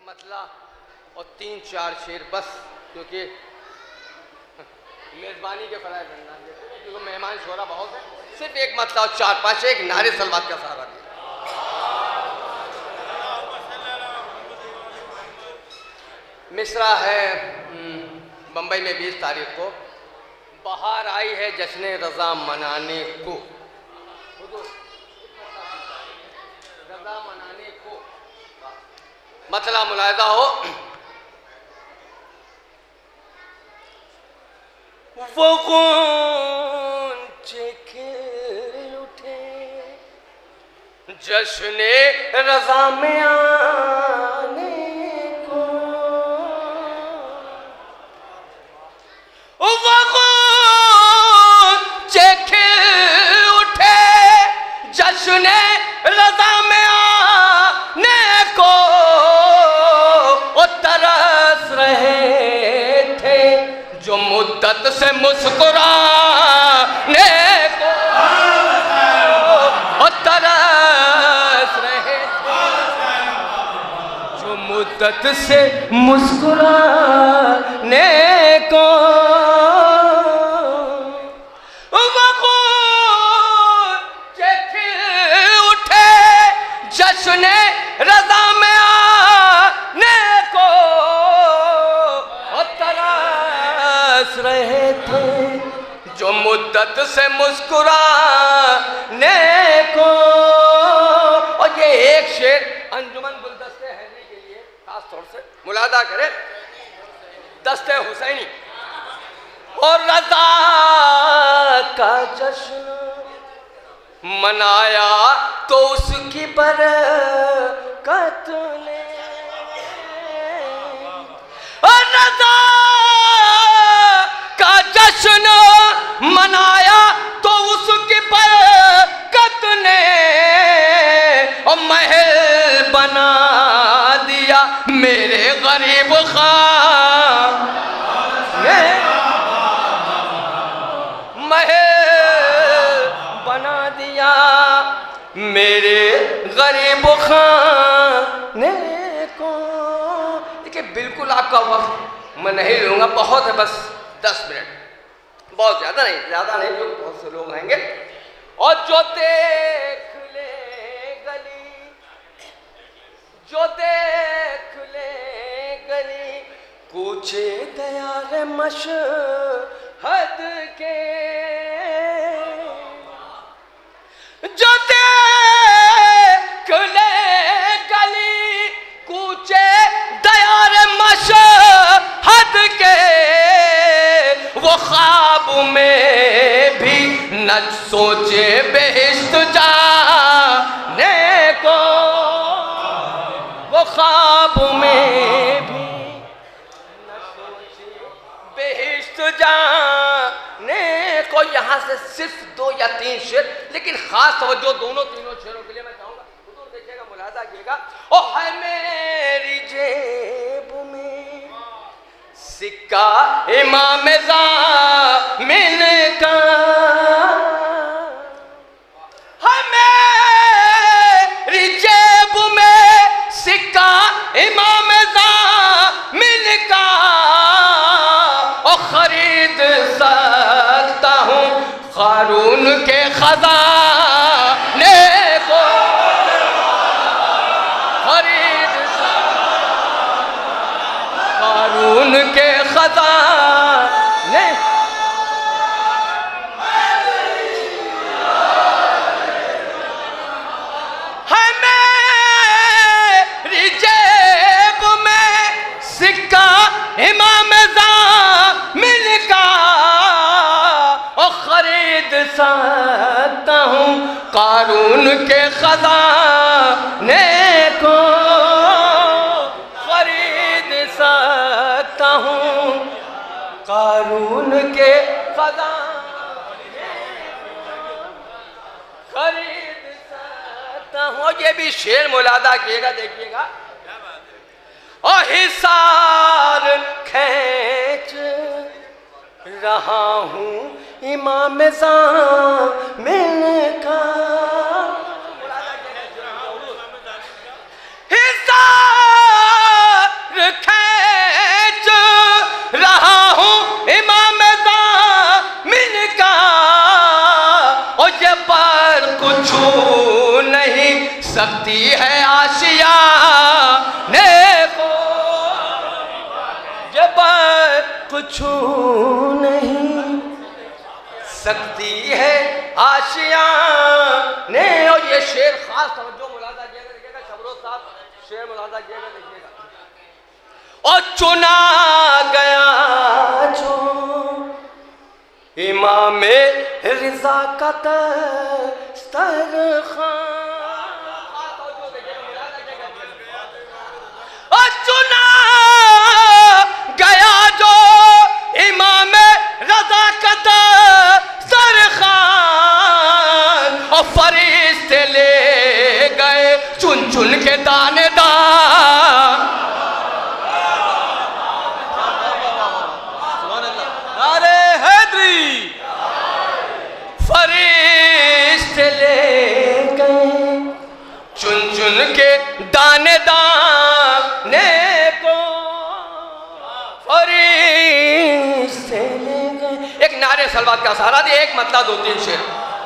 مطلع اور 3-4 شعر بس، کیونکہ میزبانی کے فرائض انداز دیتے ہیں، کیونکہ مہمان شورا بہت ہے، صرف ایک مطلع اور 4-5 ایک نعرے صلوات کا سہارا دیا۔ مصرع ہے بمبئی میں 20 تاریخ کو، بہار آئی ہے جشن رضا منانے کو، رضا منانے کو، مطلع ملاحظہ ہو۔ وہ غنچے کھل اٹھے جشن رضا میں آنے کو، وہ غنچے کھل اٹھے جشن رضا میں آنے کو، وہ ترس رہے تھے جو مدت سے مسکرانے کو، وہ ترس رہے تھے جو مدت سے مسکرانے کو، وہ غنچے کھل اٹھے جشن رضا میں آنے کو، وہ ترس رہے تھے جو مدت سے مسکرانے کو۔ اور یہ ایک شعر انجمن گلدستے حیدری کے لیے خاص طور سے ملاحظہ کریں، دست حسینی۔ اور رضا کا جشن منایا تو اس کی برکت نے، اور رضا کا جشن منایا تو اس کی برکت نے، اور محل بنا دیا میرے غریب خان نے، محل بنا دیا میرے غریب خانے کو۔ دیکھیں بالکل آپ کا وقت میں نہیں لوں گا، بہت ہے، بس 10 منٹ، بہت زیادہ نہیں، جو بہت سے لوگ آئیں گے۔ اور جو دیکھ لے گلی، جو دیکھ لے گلی کوچے دیار مشہد کے، جو دیکھ لے گلی کوچے دیار مشہد کے، وہ خواب میں بھی نہ سوچے بہشت جانے کو، وہ خواب میں بھی نہ سوچے بہشت جانے کو۔ یہاں سے صرف 2 یا 3 شعر، لیکن خاص توجہ تینوں شعروں کے لیے میں چاہوں گا، حضور دیکھیے گا، ملاحظہ کیے گا۔ او ہے میری جیب میں سکہ امام ضامن کا، ہے میری جیب میں سکہ امام ضامن کا، اور خرید سکتا ہوں قارون کے خزانے کو، خرید قارون کے خزانے، ہے میری جیب میں سکہ امام ضامن کا، اور خرید سکتا ہوں قارون کے خزانے کو، خرید سکتا ہوں قارون کے خزانے، خرید سکتا ہوں۔ اور یہ بھی شعر ملاحظہ کیے گا، دیکھیے گا۔ اور حصار کھینچ رہا ہوں امام ضامن کا، حصار چھو نہیں سکتی ہے آشیانے. اور یہ شعر خاص توجہ ملاحظہ کیے گا شبرو صاحب شعر ملاحظہ کیے گا دیکھیے گا. اور چنا گیا جو امام رضا کا دسترخوان. اور چنا گیا جو امام رضا کا دسترخوان. اور فرشتے لے گئے چن چن کے دانے دان. فرشتے لے گئے چن چن کے دانے دانے کو. فرشتے لے گئے. ایک نعرے سلوات کا سہارا دے. ایک مطلع دو تین شعر.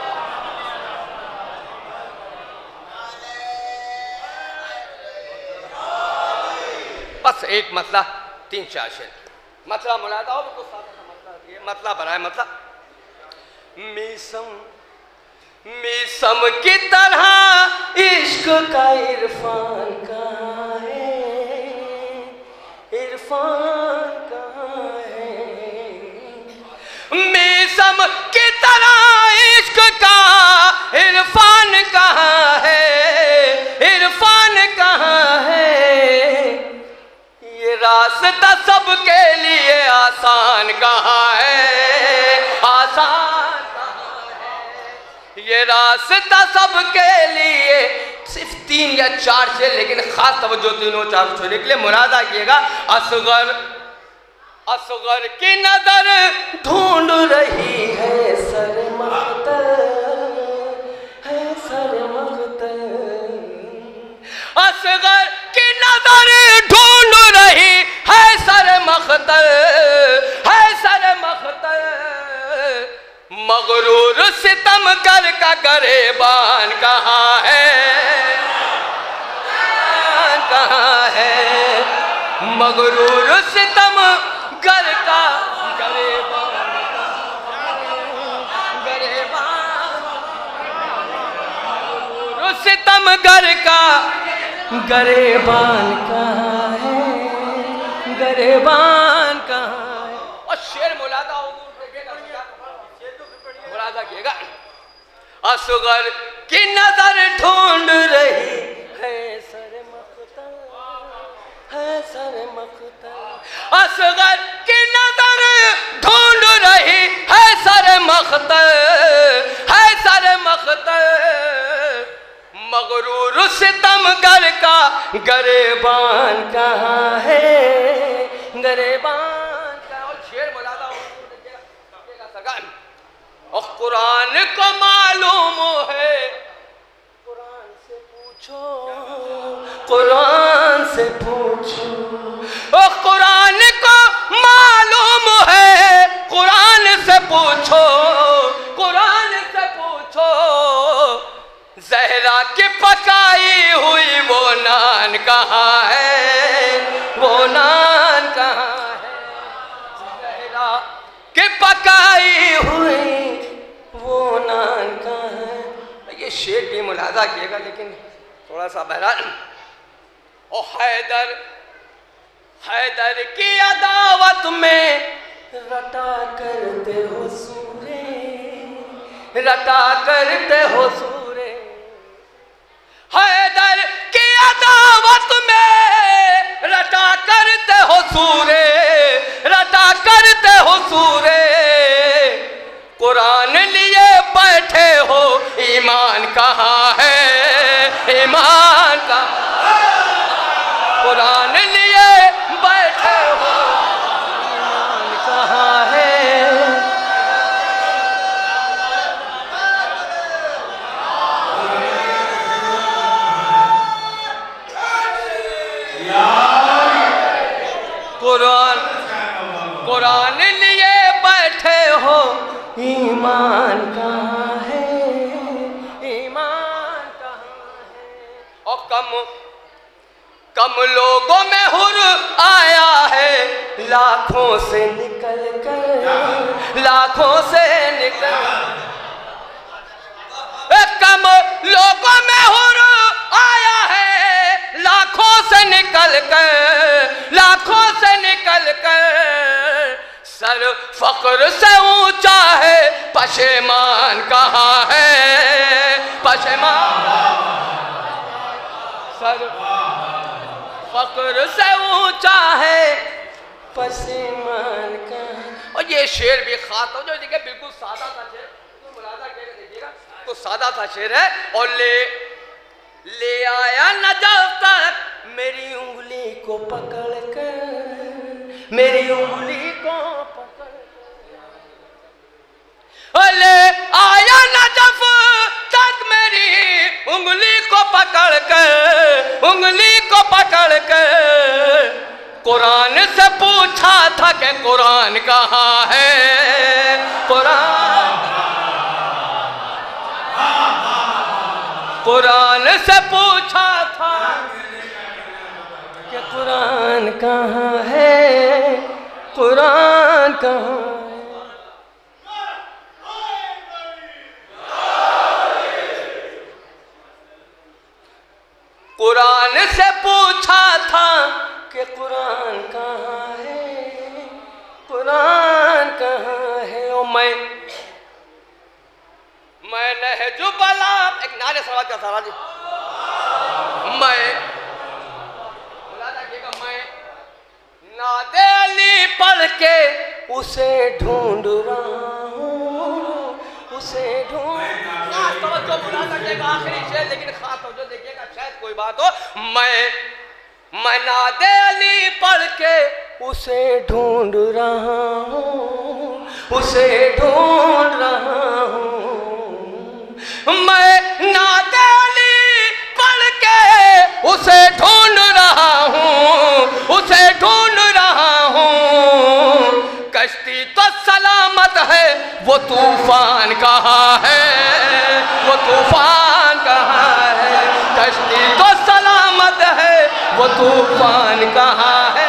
بس ایک مطلع تین چار شعر. مطلع ملاحظہ ہو تو ساتھ مطلع برائے مطلع. میسم کی طرح عشق کا عرفان کہاں ہے. عرفان کہاں ہے. میسم کی طرح عشق کا عرفان کہاں ہے. عرفان کہاں ہے. یہ راستہ سب کے لیے آسان کہاں ہے. آسان یہ راستہ سب کے لیے. صرف تین یا چار شعر لیکن خاص توجہ تینوں چار شعر کے لیے ملاحظہ کیے گا. اصغر کی نظر ڈھونڈ رہی ہے سر مختل. ہے سر مختل. اصغر کی نظر ڈھونڈ رہی ہے سر مختل. ہے سر مختل. مغرور ستم گر کا گریبان کہاں ہے. کہاں ہے. مغرور ستم گر کا گریبان. مغرور ستم گر کا گریبان کہاں ہے. گریبان کہاں ہے. اور شعر ملاحظہ ہو کیے گا. اصغر کی نظر ڈھونڈ رہی ہے سر مختل. ہے سر مختل. اصغر کی نظر ڈھونڈ رہی ہے سر مختل. ہے سر مختل. مغرور ستم گر کا گریبان کہاں ہے. گریبان کہاں. اور شعر ملاحظہ ہو سرکار. اور قرآن کو معلوم ہے. قرآن سے پوچھو. قرآن سے پوچھو. اور قرآن کو معلوم ہے. قرآن سے پوچھو. قرآن سے پوچھو. زہرا کی پکائی ہوئی وہ نان کہاں ہے. وہ نان کہاں ہے. زہرا کی پکائی ہوئی وہ نان کہاں ہے. یہ شعر بھی ملاحظہ کیے گا لیکن تھوڑا سا بہرحال. او حیدر کی عداوت میں رٹا کرتے ہو سورے. رٹا کرتے ہو سورے. حیدر کی عداوت میں رٹا کرتے ہو سورے. رٹا کرتے ہو سورے. قرآن لیے بیٹھے ہو ایمان کہاں ہے. ایمان کہاں. قرآن لیے بیٹھے ہو ایمان کہاں ہے. قرآن لیے بیٹھے ہو ایمان کہاں ہے. ایمان کہاں ہے. اور کم لوگوں میں حر آیا ہے. لاکھوں سے نکل لاکھوں سے نکل کم لوگوں میں حر آیا ہے لاکھوں سے نکل کر سر فقر سے اونچا ہے پشیمان کہاں ہے پشیمان سر فقر سے اونچا ہے پشیمان کہاں. اور یہ شعر بھی خاطر جو دیکھیں بالکل سادہ تھا شعر تو ملازہ کہنے دیکھئے گا تو سادہ تھا شعر ہے. اور لے آیا نجف تک میری انگلی کو پکڑ کر میری انگلی کو پکڑ کر لے آیا نجف تک میری انگلی کو پکڑ کر قرآن سے پوچھا تھا کہ قرآن کہاں ہے قرآن سے پوچھا تھا کہ قرآن کہاں ہے قرآن کہاں ہے. قرآن سے پوچھا تھا کہ قرآن کہاں ہے قرآن کہاں ہے. اور میں نہج بلاغ ایک نعرے سوال کا سارا جی میں نعت علی پڑھ کے اسے ڈھونڈ رہا ہوں اسے ڈھونڈ خاص توجہ بلا سکے گا آخری شعر لیکن خاص توجہ دیکھئے گا شاید کوئی بات ہو. میں نعت علی پڑھ کے اسے ڈھونڈ رہا ہوں اسے ڈھونڈ رہا ہوں. میں نعت علی پڑھ کے اسے ڈھونڈ رہا ہوں کشتی تو سلامت ہے وہ طوفان کہاں ہے کشتی تو سلامت ہے وہ طوفان کہاں ہے.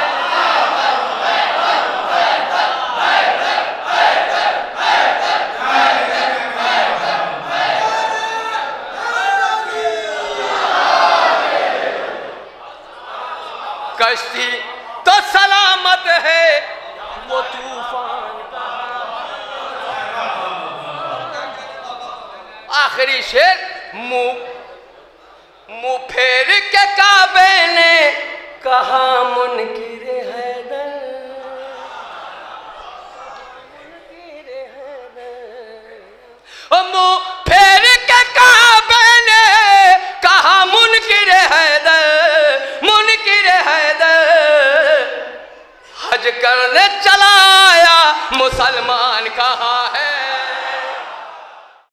کشتی تو سلامت ہے وہ طوفان آخری شعر منہ پھیر کے کعبے نے کہا منکر حیدر منہ پھیر کے کعبے نے کہا منکر حیدر حج کرنے چلا آیا مسلمان کہاں